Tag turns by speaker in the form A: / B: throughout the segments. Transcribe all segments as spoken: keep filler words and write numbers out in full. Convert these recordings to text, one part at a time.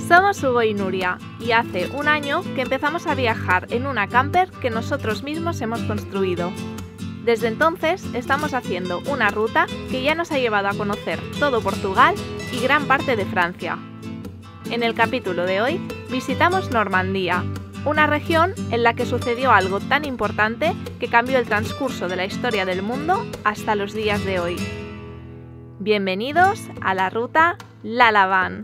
A: Somos Hugo y Nuria y hace un año que empezamos a viajar en una camper que nosotros mismos hemos construido. Desde entonces estamos haciendo una ruta que ya nos ha llevado a conocer todo Portugal y gran parte de Francia. En el capítulo de hoy visitamos Normandía, una región en la que sucedió algo tan importante que cambió el transcurso de la historia del mundo hasta los días de hoy. Bienvenidos a la ruta Lalavan.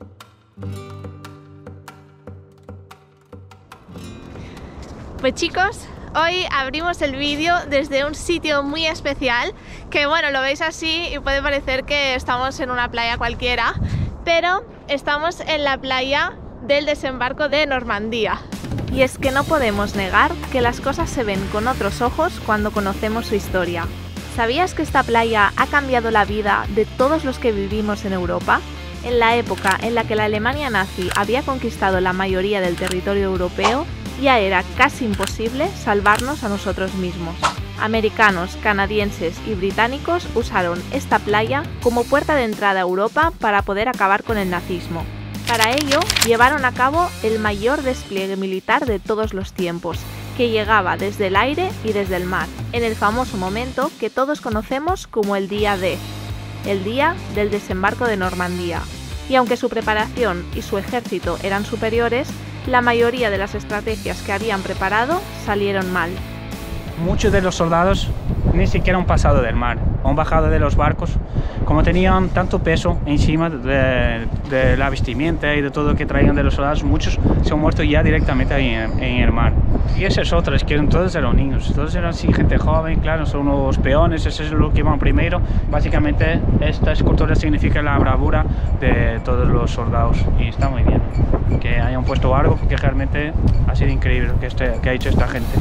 A: Pues chicos, hoy abrimos el vídeo desde un sitio muy especial que, bueno, lo veis así y puede parecer que estamos en una playa cualquiera, pero estamos en la playa del desembarco de Normandía. Y es que no podemos negar que las cosas se ven con otros ojos cuando conocemos su historia. ¿Sabías que esta playa ha cambiado la vida de todos los que vivimos en Europa? En la época en la que la Alemania nazi había conquistado la mayoría del territorio europeo, ya era casi imposible salvarnos a nosotros mismos. Americanos, canadienses y británicos usaron esta playa como puerta de entrada a Europa para poder acabar con el nazismo. Para ello, llevaron a cabo el mayor despliegue militar de todos los tiempos, que llegaba desde el aire y desde el mar, en el famoso momento que todos conocemos como el Día D, el día del desembarco de Normandía. Y aunque su preparación y su ejército eran superiores, la mayoría de las estrategias que habían preparado salieron mal.
B: Muchos de los soldados ni siquiera han pasado del mar, han bajado de los barcos. Como tenían tanto peso encima de, de la vestimenta y de todo lo que traían de los soldados, muchos se han muerto ya directamente ahí en, en el mar. Y esa es otra, es que todos eran niños, todos eran así, gente joven, claro, son los peones, eso es lo que van primero. Básicamente esta escultura significa la bravura de todos los soldados y está muy bien que hayan puesto algo, porque realmente ha sido increíble lo que, este, que ha hecho esta gente.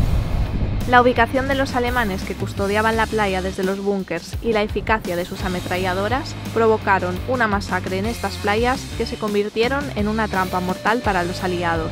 A: La ubicación de los alemanes que custodiaban la playa desde los búnkers y la eficacia de sus ametralladoras provocaron una masacre en estas playas que se convirtieron en una trampa mortal para los aliados.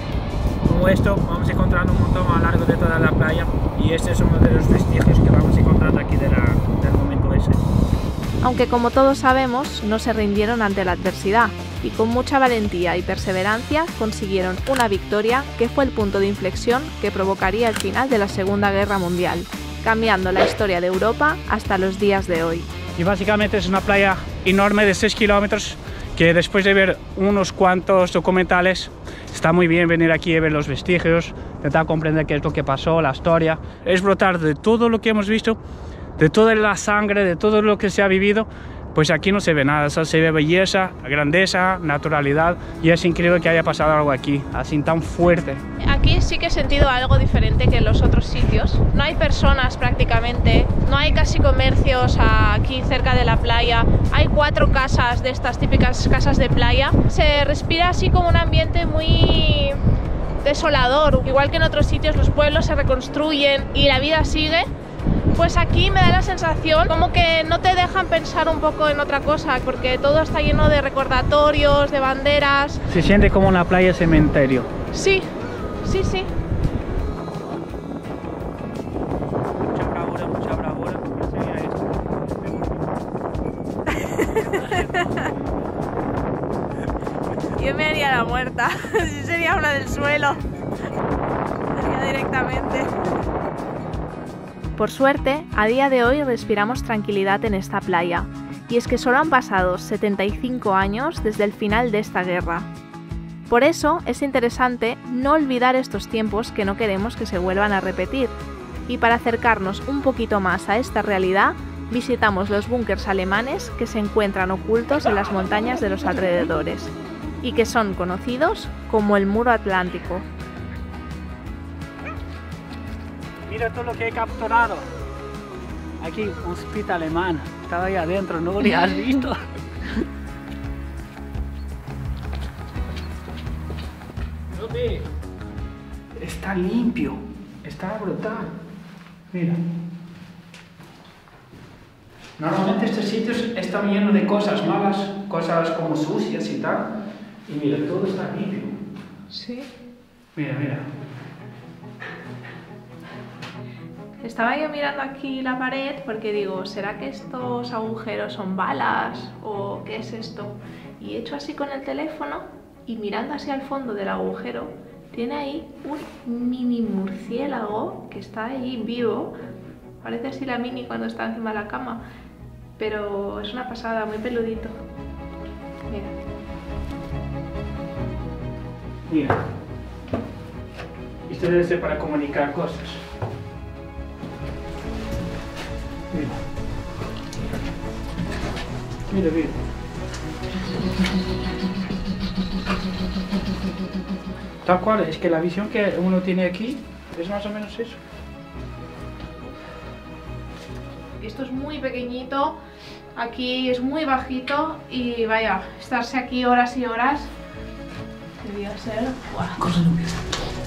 B: Como esto vamos encontrando un montón a lo largo de toda la playa y este es uno de los vestigios que vamos encontrando aquí de la, del momento ese.
A: Aunque como todos sabemos, no se rindieron ante la adversidad y con mucha valentía y perseverancia consiguieron una victoria que fue el punto de inflexión que provocaría el final de la Segunda Guerra Mundial, cambiando la historia de Europa hasta los días de hoy.
B: Y básicamente es una playa enorme de seis kilómetros que después de ver unos cuantos documentales está muy bien venir aquí a ver los vestigios, intentar comprender qué es lo que pasó, la historia, es brotar de todo lo que hemos visto, de toda la sangre, de todo lo que se ha vivido. Pues aquí no se ve nada, solo se ve belleza, grandeza, naturalidad, y es increíble que haya pasado algo aquí, así tan fuerte.
A: Aquí sí que he sentido algo diferente que en los otros sitios. No hay personas prácticamente, no hay casi comercios aquí cerca de la playa, hay cuatro casas de estas típicas casas de playa. Se respira así como un ambiente muy desolador, igual que en otros sitios los pueblos se reconstruyen y la vida sigue. Pues aquí me da la sensación como que no te dejan pensar un poco en otra cosa, porque todo está lleno de recordatorios, de banderas.
B: Se siente como una playa cementerio.
A: Sí, sí, sí.
B: Mucha bravura, mucha bravura.
A: Yo me haría la muerta, si sería una del suelo. Haría directamente. Por suerte, a día de hoy respiramos tranquilidad en esta playa, y es que solo han pasado setenta y cinco años desde el final de esta guerra. Por eso es interesante no olvidar estos tiempos que no queremos que se vuelvan a repetir, y para acercarnos un poquito más a esta realidad, visitamos los búnkers alemanes que se encuentran ocultos en las montañas de los alrededores, y que son conocidos como el Muro Atlántico.
B: Mira todo lo que he capturado. Aquí un spit alemán. Estaba ahí adentro, ¿no lo has visto? Está limpio. Está brutal. Mira. Normalmente estos sitios están llenos de cosas malas, cosas como sucias y tal. Y mira, todo está limpio.
A: Sí.
B: Mira, mira.
A: Estaba yo mirando aquí la pared porque digo, ¿será que estos agujeros son balas o qué es esto? Y he hecho así con el teléfono y mirando hacia el fondo del agujero tiene ahí un mini murciélago que está ahí vivo. Parece así la Mini cuando está encima de la cama, pero es una pasada, muy peludito. Mira.
B: Mira. Esto debe ser para comunicar cosas. Mira. Mira, mira. Tal cual, es que la visión que uno tiene aquí es más o menos eso.
A: Esto es muy pequeñito, aquí es muy bajito y vaya, estarse aquí horas y horas debía ser... ¡Buah!
B: Cosa no empieza.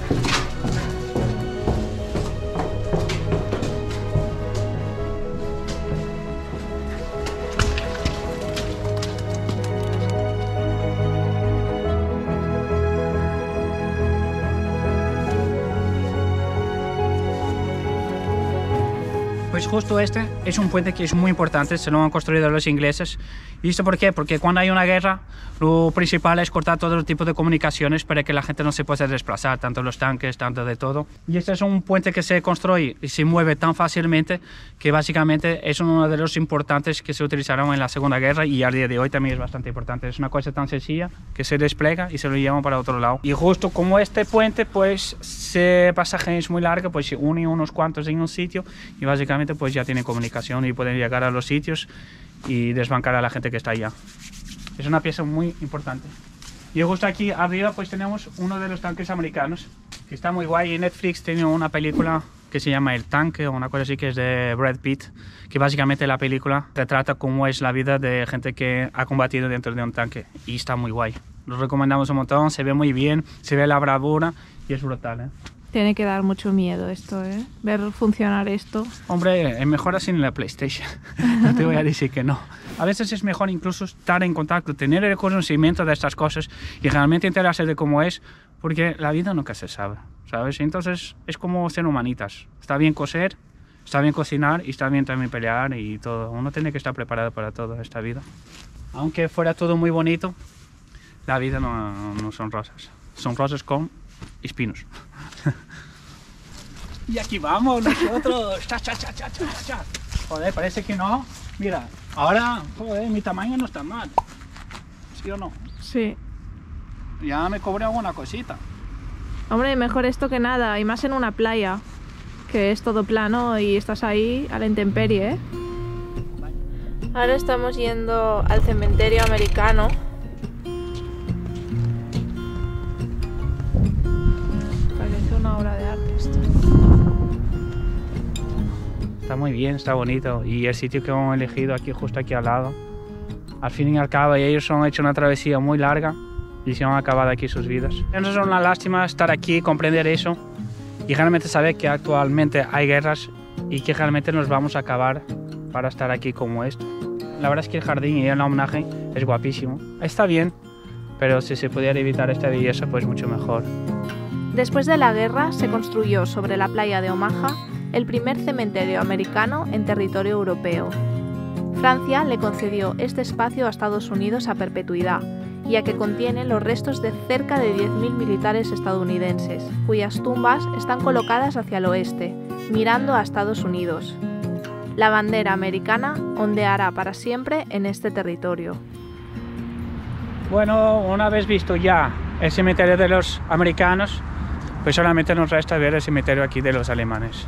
B: Pues justo este es un puente que es muy importante, se lo han construido los ingleses. ¿Y esto por qué? Porque cuando hay una guerra, lo principal es cortar todo tipo de comunicaciones para que la gente no se pueda desplazar, tanto los tanques, tanto de todo. Y este es un puente que se construye y se mueve tan fácilmente que básicamente es uno de los importantes que se utilizaron en la Segunda Guerra y al día de hoy también es bastante importante. Es una cosa tan sencilla que se despliega y se lo llevan para otro lado. Y justo como este puente, pues ese pasaje es muy largo, pues se une unos cuantos en un sitio y básicamente pues ya tienen comunicación y pueden llegar a los sitios y desbancar a la gente que está allá. Es una pieza muy importante. Y justo aquí arriba pues tenemos uno de los tanques americanos que está muy guay. En Netflix tiene una película que se llama El Tanque o una cosa así, que es de Brad Pitt, que básicamente la película retrata cómo es la vida de gente que ha combatido dentro de un tanque y está muy guay. Lo recomendamos un montón, se ve muy bien, se ve la bravura y es brutal, ¿eh?
A: Tiene que dar mucho miedo esto, ¿eh? Ver funcionar esto.
B: Hombre, es mejor así en la PlayStation. No te voy a decir que no. A veces es mejor incluso estar en contacto, tener el conocimiento de estas cosas y realmente enterarse de cómo es, porque la vida nunca se sabe, ¿sabes? Entonces es como ser humanitas. Está bien coser, está bien cocinar y está bien también pelear y todo. Uno tiene que estar preparado para toda esta vida. Aunque fuera todo muy bonito, la vida no, no son rosas. Son rosas con espinos. Y aquí vamos nosotros. Cha, cha, cha, cha, cha, cha. Joder, parece que no. Mira, ahora, joder, mi tamaño no está mal. ¿Sí o no?
A: Sí.
B: Ya me cobré alguna cosita.
A: Hombre, mejor esto que nada, y más en una playa, que es todo plano y estás ahí a la intemperie, ¿eh? Ahora estamos yendo al cementerio americano. Parece una obra de arte esto.
B: Está muy bien, está bonito. Y el sitio que hemos elegido aquí, justo aquí al lado. Al fin y al cabo, ellos han hecho una travesía muy larga y se han acabado aquí sus vidas. Es una lástima estar aquí, comprender eso y realmente saber que actualmente hay guerras y que realmente nos vamos a acabar para estar aquí como esto. La verdad es que el jardín y el homenaje es guapísimo. Está bien, pero si se pudiera evitar esta belleza, pues mucho mejor.
A: Después de la guerra se construyó sobre la playa de Omaha el primer cementerio americano en territorio europeo. Francia le concedió este espacio a Estados Unidos a perpetuidad, ya que contiene los restos de cerca de diez mil militares estadounidenses, cuyas tumbas están colocadas hacia el oeste, mirando a Estados Unidos. La bandera americana ondeará para siempre en este territorio.
B: Bueno, una vez visto ya el cementerio de los americanos, pues solamente nos resta ver el cementerio aquí de los alemanes.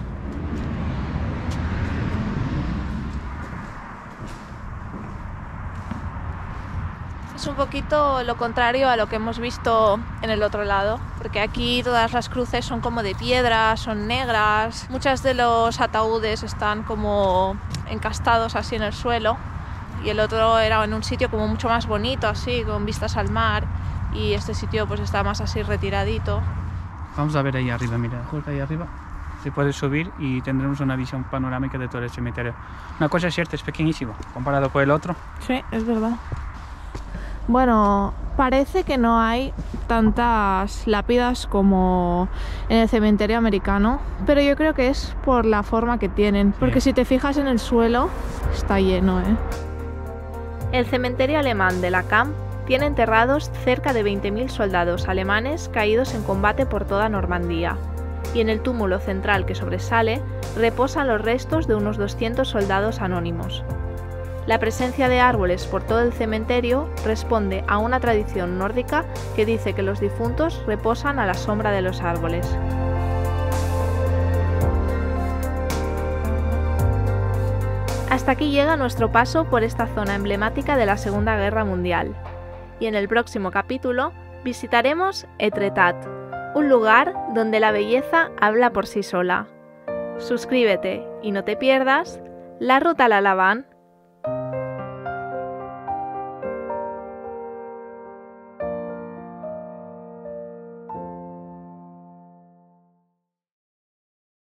A: Es un poquito lo contrario a lo que hemos visto en el otro lado, porque aquí todas las cruces son como de piedra, son negras, muchos de los ataúdes están como encastados así en el suelo y el otro era en un sitio como mucho más bonito, así, con vistas al mar, y este sitio pues está más así retiradito.
B: Vamos a ver ahí arriba, mira, justo ahí arriba se puede subir y tendremos una visión panorámica de todo el cementerio. Una cosa es cierta, es pequeñísimo comparado con el otro.
A: Sí, es verdad. Bueno, parece que no hay tantas lápidas como en el cementerio americano, pero yo creo que es por la forma que tienen, porque si te fijas en el suelo, está lleno, ¿eh? El cementerio alemán de Lacan tiene enterrados cerca de veinte mil soldados alemanes caídos en combate por toda Normandía, y en el túmulo central que sobresale reposan los restos de unos doscientos soldados anónimos. La presencia de árboles por todo el cementerio responde a una tradición nórdica que dice que los difuntos reposan a la sombra de los árboles. Hasta aquí llega nuestro paso por esta zona emblemática de la Segunda Guerra Mundial. Y en el próximo capítulo visitaremos Etretat, un lugar donde la belleza habla por sí sola. Suscríbete y no te pierdas La Ruta a la Lavant,